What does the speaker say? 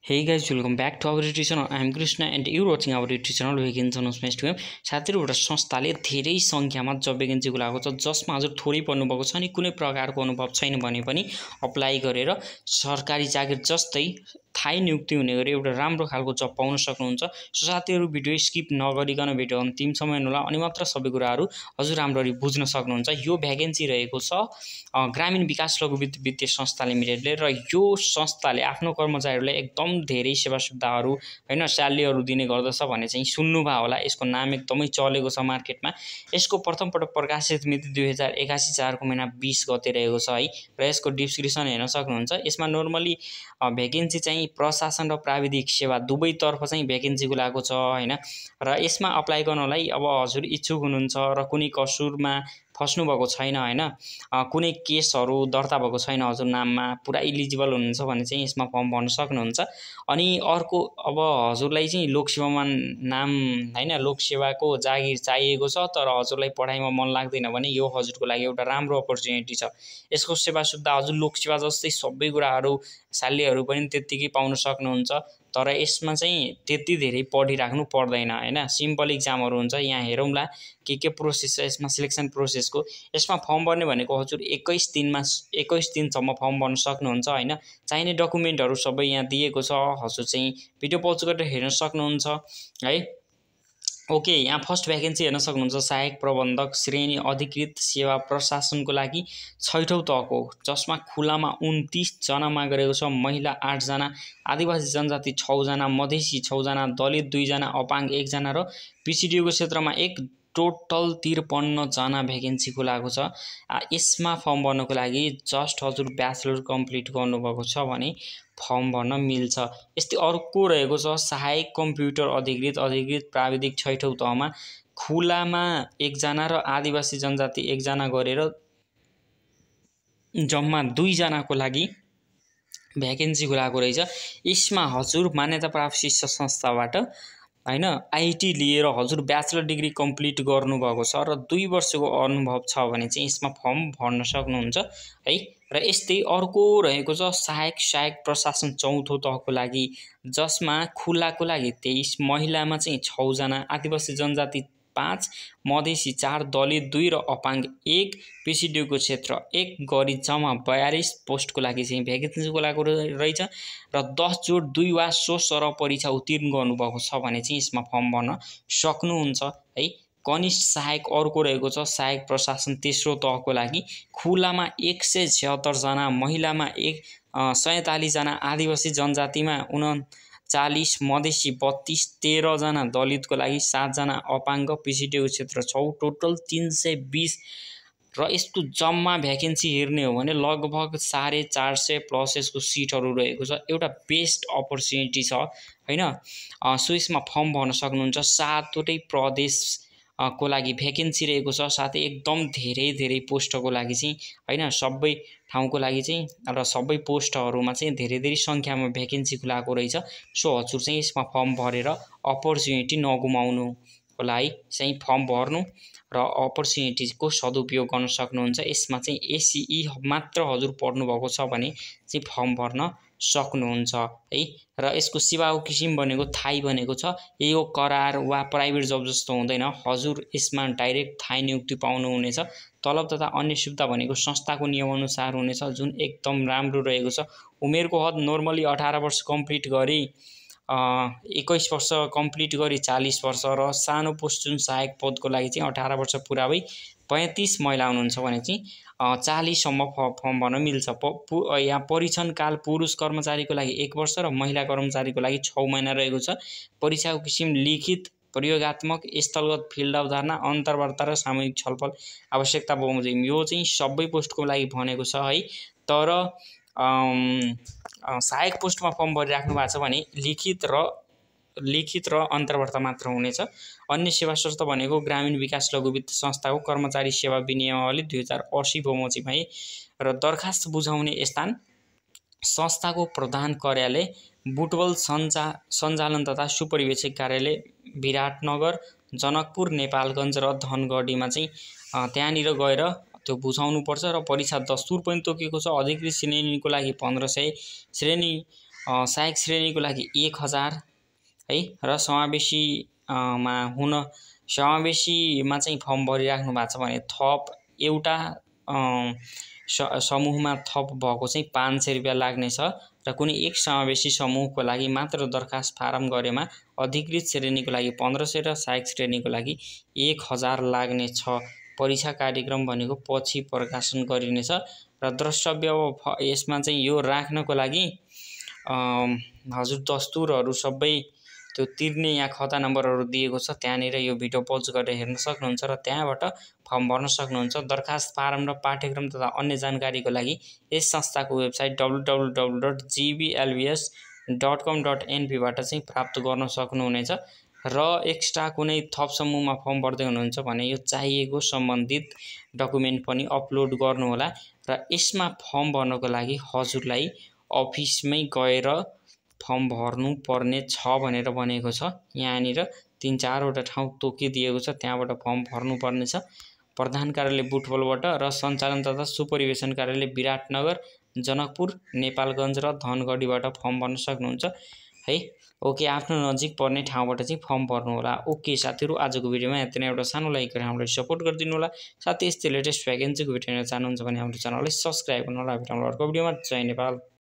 Hey guys, welcome back to our YouTube channel. I am Krishna and you are watching our YouTube channel Vacancy Announcement to साथीहरुबाट संस्थाले धेरै संख्यामा जब भ्याकेन्सीको लागेको छ जसमा हजुर थोरै पढ्नु भएको छ अनि कुनै प्रकारको अनुभव छैन भने पनि अप्लाई गरेर सरकारी जागिर जस्तै थाई नियुक्ति हुने गरी एउटा राम्रो खालको जब पाउन सक्नुहुन्छ। सो साथीहरु भिडियो स्किप नगरिकन भिडियो अन्तिमसम्म हेर्नुहोला अनि मात्र सबै कुराहरु हजुर राम्ररी बुझ्न सक्नुहुन्छ। यो भ्याकेन्सी रहेको छ ग्रामीण विकास लघु वित्तीय संस्था लिमिटेडले र यो संस्थाले आफ्नो कर्मचारीहरुलाई एकदम धेरै सेवा सुविधाहरु हैन स्यालेरीहरु दिने गर्दछ भने चाहिँ सुन्नुभयो होला। यसको नाम एकदमै चलेको छ मार्केटमा। यसको प्रथम पटक प्रकाशित मिति 2081 4 को महिना 20 गते रहेको छ है र यसको डिस्क्रिप्सन हेर्न सक्नुहुन्छ। यसमा नर्मली भ्याकेन्सी चाहिँ प्रशासन र प्राविधिक सेवा दुवैतर्फ चाहिँ भ्याकेन्सीको लागेको छ हैन र यसमा अप्लाई गर्नलाई अब हजुर इच्छुक हुनुहुन्छ र कुनै कसुरमा फस्नु भएको छैन हैन कुनै केसहरु दर्ता भएको छैन हजुर नाममा पुरा इलिजिबल हुनुहुन्छ भने चाहिँ यसमा फर्म भर्न सक्नुहुन्छ। अनि अर्को अब हजुरलाई चाहिँ लोकसेवामा नाम हैन लोकसेवाको जागिर चाहिएको छ तर हजुरलाई पढाइमा मन लाग्दैन भने यो हजुरको लागि एउटा राम्रो अपर्च्युनिटी छ। यसको सेवा सुविधा हजुर लोकसेवा जस्तै सबै कुराहरु स्यालेरीहरु पनि त्यतिकै पाउन सक्नुहुन्छ तर यसमा चाहिँ त्यति धेरै पढिराख्नु पर्दैन हैन सिम्पल एक्जामहरु हुन्छ। यहाँ हेरौँला के प्रोसेस छ यसमा सिलेक्सन प्रोसेसको। यसमा फर्म भर्ने भनेको हजुर 21 दिनसम्म फर्म भर्न सक्नुहुन्छ हैन। चाहिने डकुमेन्टहरु सबै यहाँ दिएको छ हजुर चाहिँ भिडियो पज गरेर हेर्न सक्नुहुन्छ है। ओके यहाँ फर्स्ट भ्याकेन्सी हेर्न सक्नुहुन्छ सहायक प्रबन्धक श्रेणी अधिकृत सेवा प्रशासनको लागि 6औं तहको जसमा खुलामा 29 जना माग गरेको छ। महिला 8 जना, आदिवासी जनजाति 6 जना, मधेसी 6 जना, दलित 2 जना, अपाङ्ग 1 जना र पीसीडीओ को क्षेत्रमा 1 टोटल 53 जना भ्याकेन्सी खुलाएको छ। यसमा फर्म भर्नको लागि जस्ट हजुर ब्याचलर कम्प्लिट गर्नुभएको छ भने फर्म भर्न मिल्छ। यस्तै अर्को रहेको छ सहायक कम्प्युटर अधिकृत प्राविधिक 6औं तहमा खुलामा 1 जना र आदिवासी जनजाति 1 जना गरेर जम्मा 2 जनाको लागि भ्याकेन्सी खुलाएको रहेछ। यसमा हजुर मान्यता प्राप्त शिक्षा संस्थाबाट हैन आईटी लिएर हजुर ब्याचलर डिग्री कम्प्लिट गर्नुभएको छ र 2 वर्षको अनुभव छ भने चाहिँ यसमा फर्म भर्न सक्नुहुन्छ है। र यस्तै अर्को रहेको छ सहायक प्रशासन 4औं तहको लागि जसमा खुलाको लागि 23, महिलामा चाहिँ 6 जना, आदिवासी जनजाति 5, मधेसी 4, दलित 2 र अपाङ्ग 1, पीसीडीओ को क्षेत्र 1 गरी जम्मा 42 पोस्टको लागि चाहिँ भ्याकेन्सीको लागेको रहेछ र 10 जोड 2 वा सो सरह परीक्षा उत्तीर्ण गर्नुभएको छ भने चाहिँ यसमा फर्म भर्न सक्नुहुन्छ है। कनिष्ठ सहायक अर्को रहेको छ सहायक प्रशासन तेस्रो तहको लागि खुलामा 176 जना, महिलामा 143 जना, आदिवासी जनजातिमा 39, मधेसी 32, 13 जना, दलितको लागि 7 जना, अपाङ्ग पीसीडीओ क्षेत्र 6 टोटल 320 र यसको जम्मा भ्याकेन्सी हेर्ने हो भने लगभग 450 प्लस यसको सिटहरु रहेको छ। एउटा बेस्ट अपर्च्युनिटी छ हैन। सो यसमा फर्म भर्न सक्नुहुन्छ। 7वटै प्रदेश को लागि भ्याकेन्सी रहेको छ साथै एकदम धेरै पोस्टको लागि चाहिँ हैन सबै ठाउँको लागि चाहिँ र सबै पोस्टहरुमा चाहिँ धेरै संख्यामा भ्याकेन्सी खुलाएको रहेछ। सो हजुर चाहिँ यसमा फर्म भरेर अपर्च्युनिटी नगुमाउनुको लागि चाहिँ फर्म भर्नु र अपर्च्युनिटीको सदुपयोग गर्न सक्नुहुन्छ। यसमा चाहिँ एसीई मात्र हजुर पढ्नु भएको छ भने चाहिँ फर्म भर्न सक्नुहुन्छ है। र यसको सेवाको किसिम भनेको थाई भनेको छ यो करार वा प्राइभेट जब जस्तो हुँदैन हजुर यसमा डाइरेक्ट थाई नियुक्ति पाउनु हुनेछ। तलब तथा अन्य सुविधा भनेको संस्थाको नियमअनुसार हुनेछ जुन एकदम राम्रो रहेको छ। उमेरको हद नर्मली 18 वर्ष कम्प्लिट गरी 21 वर्ष कम्प्लिट गरी 40 वर्ष र सानो पोस्ट जुन सहायक पदको लागि चाहिँ 18 वर्ष पुरा भई 35 महिला हुनुहुन्छ भने चाहिँ 40 सम्म फर्म भर्न मिल्छ। यहाँ परीक्षण काल पुरुष कर्मचारीको लागि 1 वर्ष र महिला कर्मचारीको लागि 6 महिना रहेको छ। परीक्षाको किसिम लिखित, प्रयोगात्मक, स्थलगत फिल्ड अवधारणा, अन्तर्वार्ता र सामूहिक छलफल आवश्यकता बमोजिम यो चाहिँ सबै पोस्टको लागि भनेको छ है। तर सहायक पोस्टमा फर्म भरिराख्नु भएको छ भने लिखित र अन्तर्वार्ता मात्र हुनेछ। अन्य सेवा शर्त भनेको ग्रामीण विकास लघु वित्त संस्थाको कर्मचारी सेवा विनियमावली 2080 बमोजिम है। र दरखास्त बुझाउने स्थान संस्थाको प्रधान कार्यालय बुटवल सञ्चालन तथा सुपरिवेक्षक कार्यालय विराटनगर, जनकपुर, नेपालगञ्ज र धनगढीमा चाहिँ त्यहाँनिर गएर त्यो बुझाउनु पर्छ र परीक्षा दस्तुर पनि तोकेको छ। अधिकृत श्रेणीको लागि 1500, श्रेणी सहायक श्रेणीको लागि 1000 है र समावेशीमा चाहिँ फर्म भरिराख्नु भएको छ भने थप एउटा समूहमा थप भएको चाहिँ 500 रुपैयाँ लाग्नेछ र कुनै एक समावेशी समूहको लागि मात्र दरखास्त फारम गरेमा अधिकृत श्रेणीको लागि 1500 र सहायक श्रेणीको लागि 1000 लाग्नेछ। परीक्षा कार्यक्रम भनेको पछि प्रकाशन गरिनेछ र द्रष्टव्य यसमा चाहिँ यो राख्नको लागि हजुर दस्तुरहरू सबै त्यो तिर्ने यहाँ खाता नम्बरहरू दिएको छ, त्यहाँनिर यो भिडियो पज गरेर हेर्न सक्नुहुन्छ र त्यहाँबाट फर्म भर्न सक्नुहुन्छ। दरखास्त फारम र पाठ्यक्रम तथा अन्य जानकारीको लागि यस संस्थाको वेबसाइट www.gbLVS.com.np बाट चाहिँ प्राप्त गर्न सक्नुहुनेछ र एक्स्ट्रा कुनै थप समूहमा फर्म भर्दै हुनुहुन्छ भने यो चाहिएको सम्बन्धित डकुमेन्ट पनि अपलोड गर्नुहोला र यसमा फर्म भर्नको लागि हजुरलाई अफिसमै गएर फर्म भर्नु पर्ने छ भनेर भनेको छ। यहाँनिर 3-4 वटा ठाउँ तोकिदिएको छ, त्यहाँबाट फर्म भर्नु पर्नेछ। प्रधान कार्यालय बुटवलबाट र सञ्चालन तथा सुपरिवेशन कार्यालय विराटनगर, जनकपुर, नेपालगञ्ज र धनगढीबाट फर्म भर्न सक्नुहुन्छ है। ओके, आफ्नो नजिक पर्ने ठाउँबाट चाहिँ फर्म भर्नु होला। ओके साथीहरू, आजको भिडियोमा यति नै। एउटा सानो लाइक गरेर हामीलाई सपोर्ट गरिदिनु होला। साथै यस्तै लेटेस्ट भ्याकेन्सीको भिडियो हेर्न चाहनुहुन्छ भने हाम्रो च्यानललाई सब्स्क्राइब गर्नु होला। भेटौँला अर्को भिडियोमा। जय नेपाल।